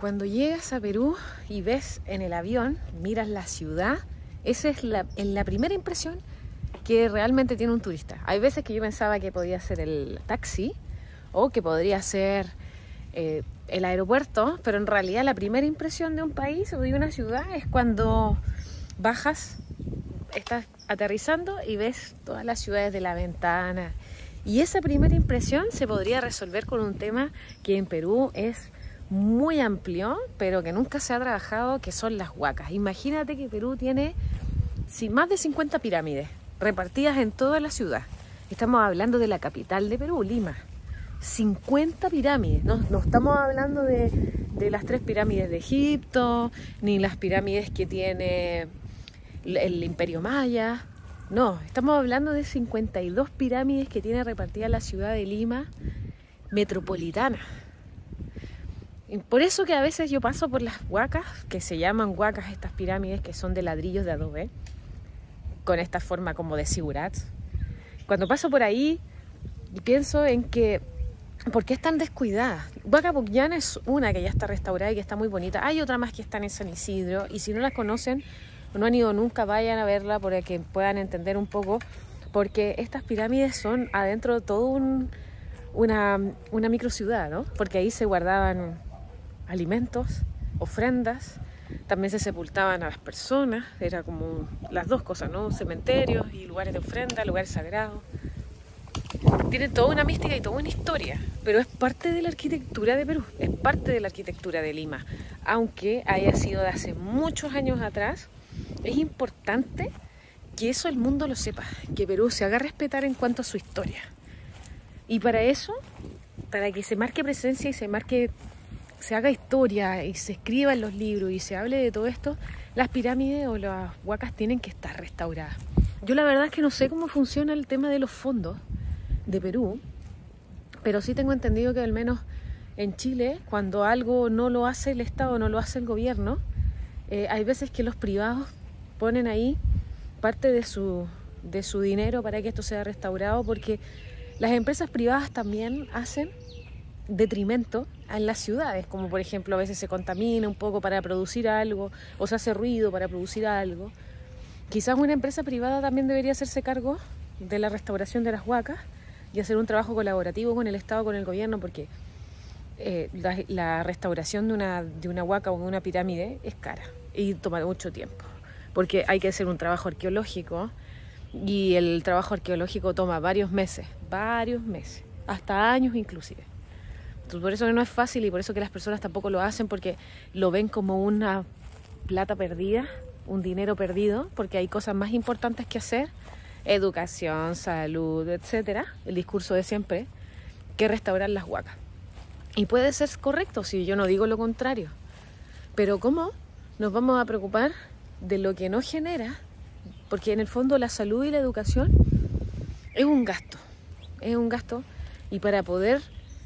Cuando llegas a Perú y ves en el avión, miras la ciudad, esa es la primera impresión que realmente tiene un turista. Hay veces que yo pensaba que podía ser el taxi o que podría ser el aeropuerto, pero en realidad la primera impresión de un país o de una ciudad es cuando bajas, estás aterrizando y ves todas las ciudades de la ventana. Y esa primera impresión se podría resolver con un tema que en Perú es muy amplio, pero que nunca se ha trabajado, que son las huacas. Imagínate que Perú tiene más de 50 pirámides repartidas en toda la ciudad. Estamos hablando de la capital de Perú, Lima. 50 pirámides. No estamos hablando de las 3 pirámides de Egipto, ni las pirámides que tiene el Imperio Maya. No, estamos hablando de 52 pirámides que tiene repartida la ciudad de Lima metropolitana. Y por eso que a veces yo paso por las huacas, que se llaman huacas estas pirámides, que son de ladrillos de adobe, con esta forma como de zigurats. Cuando paso por ahí pienso en que, ¿por qué están descuidadas? Huaca Pucllana es una que ya está restaurada y que está muy bonita. Hay otra más que están en San Isidro, y si no las conocen o no han ido nunca, vayan a verla para que puedan entender un poco, porque estas pirámides son adentro de todo una microciudad, ¿no? Porque ahí se guardaban alimentos, ofrendas, también se sepultaban a las personas, era como las dos cosas, ¿no? Cementerios y lugares de ofrenda, lugares sagrados. Tiene toda una mística y toda una historia, pero es parte de la arquitectura de Perú, es parte de la arquitectura de Lima. Aunque haya sido de hace muchos años atrás, es importante que eso el mundo lo sepa, que Perú se haga respetar en cuanto a su historia. Y para eso, para que se marque presencia y se haga historia y se escriba en los libros y se hable de todo esto, las pirámides o las huacas tienen que estar restauradas. Yo la verdad es que no sé cómo funciona el tema de los fondos de Perú, pero sí tengo entendido que al menos en Chile, cuando algo no lo hace el Estado, no lo hace el gobierno, hay veces que los privados ponen ahí parte de su dinero para que esto sea restaurado, porque las empresas privadas también hacen detrimento en las ciudades, como por ejemplo a veces se contamina un poco para producir algo o se hace ruido para producir algo. Quizás una empresa privada también debería hacerse cargo de la restauración de las huacas y hacer un trabajo colaborativo con el Estado, con el gobierno, porque la restauración de una huaca o de una pirámide es cara y toma mucho tiempo, porque hay que hacer un trabajo arqueológico y el trabajo arqueológico toma varios meses, hasta años inclusive. Entonces, por eso no es fácil y por eso que las personas tampoco lo hacen, porque lo ven como una plata perdida, un dinero perdido, porque hay cosas más importantes que hacer, educación, salud, etcétera, el discurso de siempre, que restaurar las huacas. Y puede ser correcto, si yo no digo lo contrario, pero ¿cómo nos vamos a preocupar de lo que no genera? Porque en el fondo la salud y la educación es un gasto, y para poder,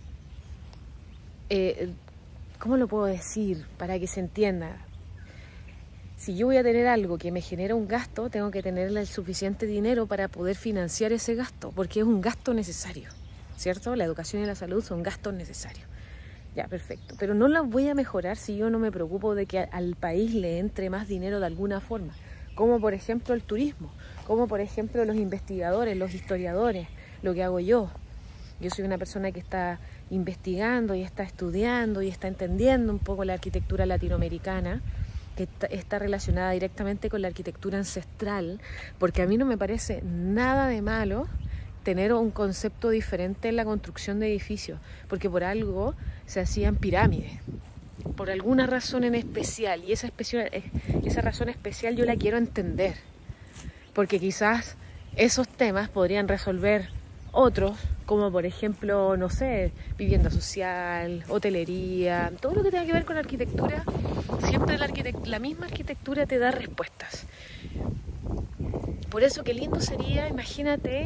¿cómo lo puedo decir para que se entienda? Si yo voy a tener algo que me genera un gasto, tengo que tener el suficiente dinero para poder financiar ese gasto, porque es un gasto necesario, ¿cierto? La educación y la salud son gastos necesarios. Ya, perfecto. Pero no las voy a mejorar si yo no me preocupo de que al país le entre más dinero de alguna forma, como por ejemplo el turismo, como por ejemplo los investigadores, los historiadores, lo que hago yo. Yo soy una persona que está investigando y está estudiando y está entendiendo un poco la arquitectura latinoamericana, que está relacionada directamente con la arquitectura ancestral, porque a mí no me parece nada de malo tener un concepto diferente en la construcción de edificios, porque por algo se hacían pirámides, por alguna razón en especial, y esa razón especial yo la quiero entender, porque quizás esos temas podrían resolver otros, como por ejemplo, no sé, vivienda social, hotelería, todo lo que tenga que ver con arquitectura. Siempre la misma arquitectura te da respuestas. Por eso qué lindo sería, imagínate,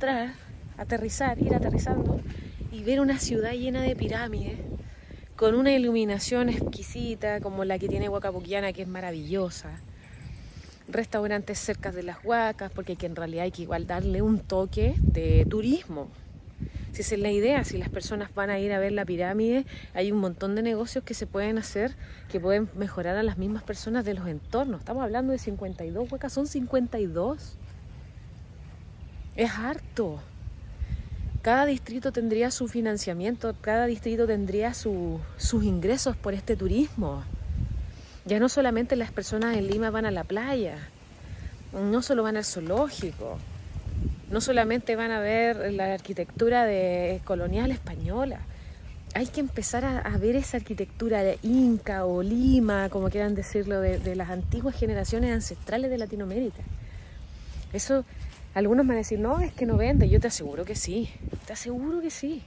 ir aterrizando y ver una ciudad llena de pirámides, con una iluminación exquisita, como la que tiene Huaca Pucllana, que es maravillosa. Restaurantes cerca de las huacas, porque en realidad hay que igual darle un toque de turismo. Si Si esa es la idea, si las personas van a ir a ver la pirámide, hay un montón de negocios que se pueden hacer, que pueden mejorar a las mismas personas de los entornos. Estamos hablando de 52 huecas, son 52. Es harto. Cada distrito tendría su financiamiento, cada distrito tendría sus ingresos por este turismo. Ya no solamente las personas en Lima van a la playa, no solo van al zoológico, no solamente van a ver la arquitectura colonial española. Hay que empezar a ver esa arquitectura de Inca o Lima, como quieran decirlo, de las antiguas generaciones ancestrales de Latinoamérica. Eso, algunos van a decir, no, es que no vende. Yo te aseguro que sí, te aseguro que sí.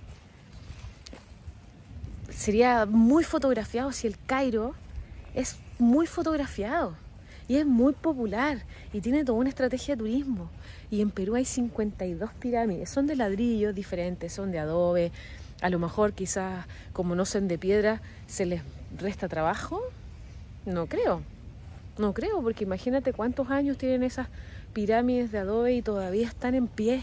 Sería muy fotografiado si el Cairo es muy fotografiado y es muy popular y tiene toda una estrategia de turismo. Y en Perú hay 52 pirámides, son de ladrillos diferentes, son de adobe. A lo mejor quizás como no son de piedra se les resta trabajo. No creo, porque imagínate cuántos años tienen esas pirámides de adobe y todavía están en pie.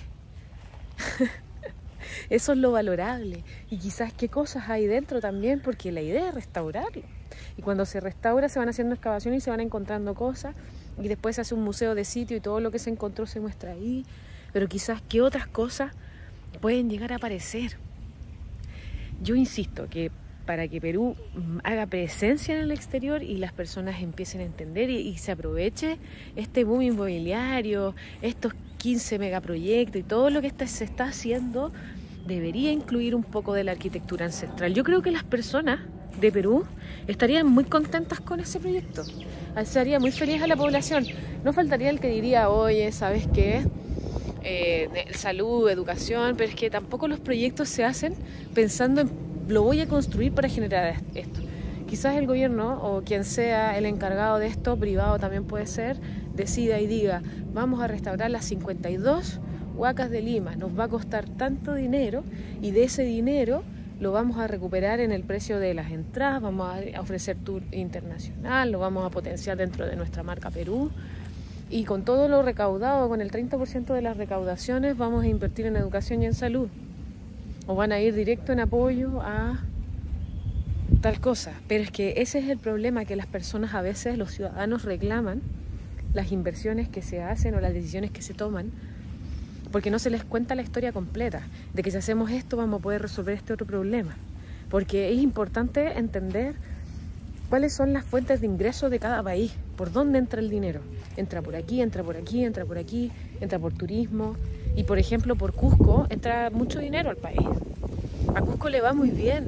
Eso es lo valorable. Y quizás qué cosas hay dentro también, porque la idea es restaurarlo. Y cuando se restaura se van haciendo excavaciones y se van encontrando cosas. Y después se hace un museo de sitio y todo lo que se encontró se muestra ahí. Pero quizás qué otras cosas pueden llegar a aparecer. Yo insisto que para que Perú haga presencia en el exterior y las personas empiecen a entender y se aproveche este boom inmobiliario, estos 15 megaproyectos y todo lo que se está haciendo, debería incluir un poco de la arquitectura ancestral. Yo creo que las personas de Perú estarían muy contentas con ese proyecto. Haría muy feliz a la población. No faltaría el que diría, oye, ¿sabes qué? Salud, educación, pero es que tampoco los proyectos se hacen pensando en lo voy a construir para generar esto. Quizás el gobierno o quien sea el encargado de esto, privado también puede ser, decida y diga, vamos a restaurar las 52 huacas de Lima, nos va a costar tanto dinero y de ese dinero lo vamos a recuperar en el precio de las entradas, vamos a ofrecer tour internacional, lo vamos a potenciar dentro de nuestra marca Perú. Y con todo lo recaudado, con el 30% de las recaudaciones, vamos a invertir en educación y en salud. O van a ir directo en apoyo a tal cosa. Pero es que ese es el problema, que las personas a veces, los ciudadanos reclaman las inversiones que se hacen o las decisiones que se toman, porque no se les cuenta la historia completa, de que si hacemos esto vamos a poder resolver este otro problema. Porque es importante entender cuáles son las fuentes de ingreso de cada país, por dónde entra el dinero. Entra por aquí, entra por aquí, entra por aquí, entra por turismo. Y por ejemplo, por Cusco entra mucho dinero al país. A Cusco le va muy bien,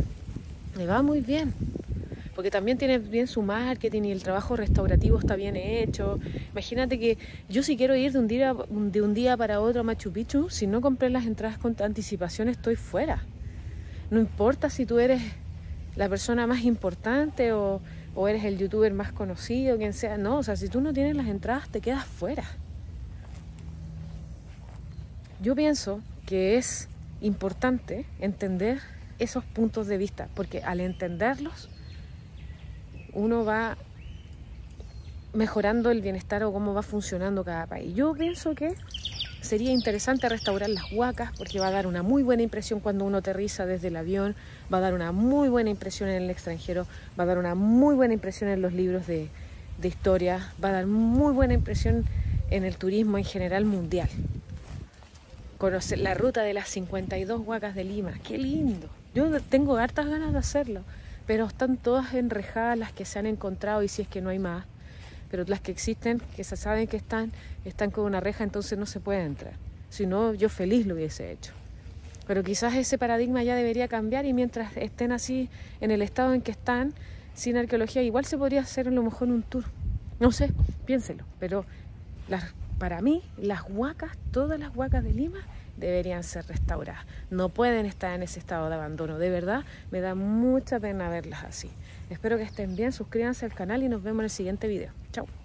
porque también tiene bien su marketing y el trabajo restaurativo está bien hecho. Imagínate que yo si quiero ir de un día para otro a Machu Picchu, si no compré las entradas con anticipación estoy fuera. No importa si tú eres la persona más importante o eres el youtuber más conocido, quien sea. No, o sea, si tú no tienes las entradas te quedas fuera. Yo pienso que es importante entender esos puntos de vista, porque al entenderlos uno va mejorando el bienestar o cómo va funcionando cada país. Yo pienso que sería interesante restaurar las huacas, porque va a dar una muy buena impresión cuando uno aterriza desde el avión, va a dar una muy buena impresión en el extranjero, va a dar una muy buena impresión en los libros de historia, va a dar muy buena impresión en el turismo en general mundial. Conocer la ruta de las 52 huacas de Lima, qué lindo. Yo tengo hartas ganas de hacerlo, pero están todas enrejadas las que se han encontrado y si es que no hay más. Pero las que existen, que se saben que están con una reja, entonces no se puede entrar. Si no, yo feliz lo hubiese hecho. Pero quizás ese paradigma ya debería cambiar y mientras estén así en el estado en que están, sin arqueología, igual se podría hacer a lo mejor un tour. No sé, piénselo. Pero para mí, las huacas, todas las huacas de Lima, deberían ser restauradas. No pueden estar en ese estado de abandono. De verdad, me da mucha pena verlas así. Espero que estén bien, suscríbanse al canal y nos vemos en el siguiente video. Chao.